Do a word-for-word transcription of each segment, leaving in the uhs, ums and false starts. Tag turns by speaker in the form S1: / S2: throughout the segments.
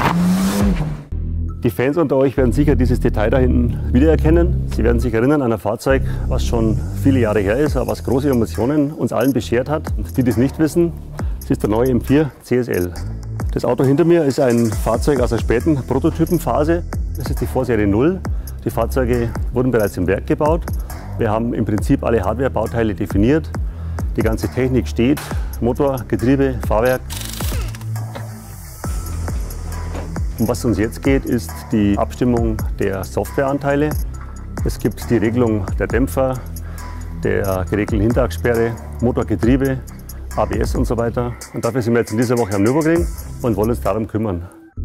S1: Die Fans unter euch werden sicher dieses Detail da hinten wiedererkennen. Sie werden sich erinnern an ein Fahrzeug, was schon viele Jahre her ist, aber was große Emotionen uns allen beschert hat. Und die, die es nicht wissen, das ist der neue M vier C S L. Das Auto hinter mir ist ein Fahrzeug aus der späten Prototypenphase. Das ist die Vorserie null. Die Fahrzeuge wurden bereits im Werk gebaut. Wir haben im Prinzip alle Hardware-Bauteile definiert. Die ganze Technik steht, Motor, Getriebe, Fahrwerk. Um was es uns jetzt geht, ist die Abstimmung der Softwareanteile. Es gibt die Regelung der Dämpfer, der geregelten Hinterachssperre, Motor, Getriebe, A B S und so weiter. Und dafür sind wir jetzt in dieser Woche am Nürburgring und wollen uns darum kümmern.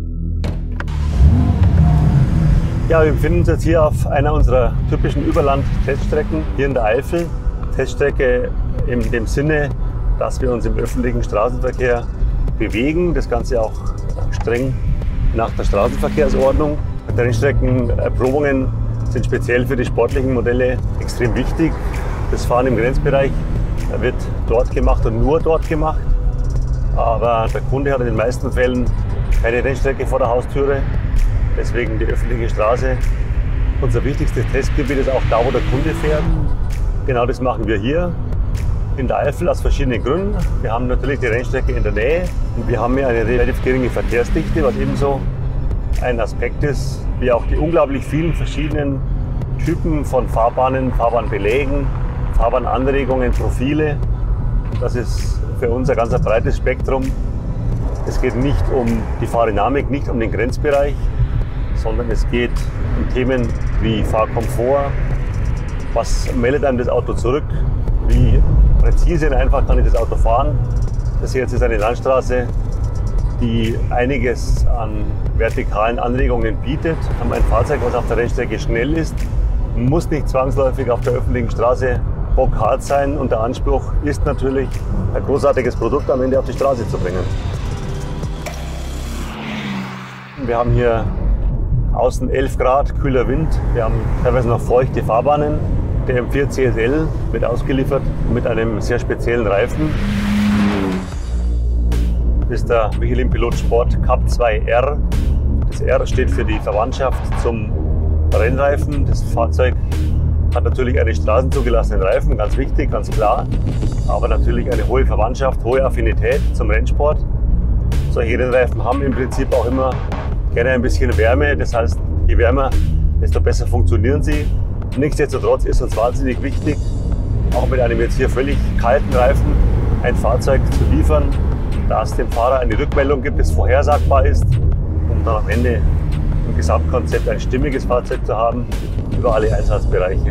S1: Ja, wir befinden uns jetzt hier auf einer unserer typischen Überland-Teststrecken hier in der Eifel. Teststrecke in dem Sinne, dass wir uns im öffentlichen Straßenverkehr bewegen. Das Ganze auch streng nach der Straßenverkehrsordnung. Die Rennstreckenerprobungen sind speziell für die sportlichen Modelle extrem wichtig. Das Fahren im Grenzbereich wird dort gemacht und nur dort gemacht. Aber der Kunde hat in den meisten Fällen keine Rennstrecke vor der Haustüre. Deswegen die öffentliche Straße. Unser wichtigstes Testgebiet ist auch da, wo der Kunde fährt. Genau das machen wir hier in der Eifel aus verschiedenen Gründen. Wir haben natürlich die Rennstrecke in der Nähe und wir haben hier eine relativ geringe Verkehrsdichte, was ebenso ein Aspekt ist, wie auch die unglaublich vielen verschiedenen Typen von Fahrbahnen, Fahrbahnbelägen, Fahrbahnanregungen, Profile. Das ist für uns ein ganz breites Spektrum. Es geht nicht um die Fahrdynamik, nicht um den Grenzbereich, sondern es geht um Themen wie Fahrkomfort, was meldet einem das Auto zurück, wie präzise und einfach kann ich das Auto fahren. Das hier jetzt ist eine Landstraße, die einiges an vertikalen Anregungen bietet. Wir haben ein Fahrzeug, was auf der Rennstrecke schnell ist, muss nicht zwangsläufig auf der öffentlichen Straße bockhart sein und der Anspruch ist natürlich, ein großartiges Produkt am Ende auf die Straße zu bringen. Wir haben hier außen elf Grad, kühler Wind, wir haben teilweise noch feuchte Fahrbahnen. Der M vier C S L wird ausgeliefert mit einem sehr speziellen Reifen. Das ist der Michelin Pilot Sport Cup zwei R. Das R steht für die Verwandtschaft zum Rennreifen. Das Fahrzeug hat natürlich einen straßenzugelassenen Reifen, ganz wichtig, ganz klar. Aber natürlich eine hohe Verwandtschaft, hohe Affinität zum Rennsport. Solche Rennreifen haben im Prinzip auch immer gerne ein bisschen Wärme. Das heißt, je wärmer, desto besser funktionieren sie. Nichtsdestotrotz ist uns wahnsinnig wichtig, auch mit einem jetzt hier völlig kalten Reifen ein Fahrzeug zu liefern, da es dem Fahrer eine Rückmeldung gibt, das vorhersagbar ist, um dann am Ende im Gesamtkonzept ein stimmiges Fahrzeug zu haben über alle Einsatzbereiche.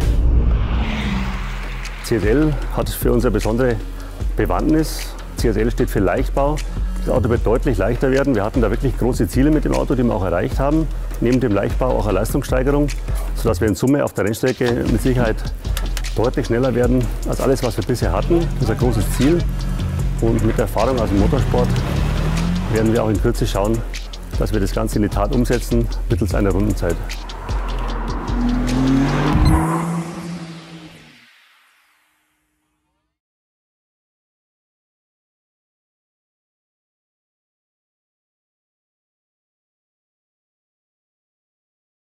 S1: C S L hat für uns eine besondere Bewandtnis. C S L steht für Leichtbau. Das Auto wird deutlich leichter werden. Wir hatten da wirklich große Ziele mit dem Auto, die wir auch erreicht haben. Neben dem Leichtbau auch eine Leistungssteigerung, sodass wir in Summe auf der Rennstrecke mit Sicherheit deutlich schneller werden als alles, was wir bisher hatten. Das ist ein großes Ziel. Und mit der Erfahrung aus dem Motorsport werden wir auch in Kürze schauen, dass wir das Ganze in die Tat umsetzen mittels einer Rundenzeit.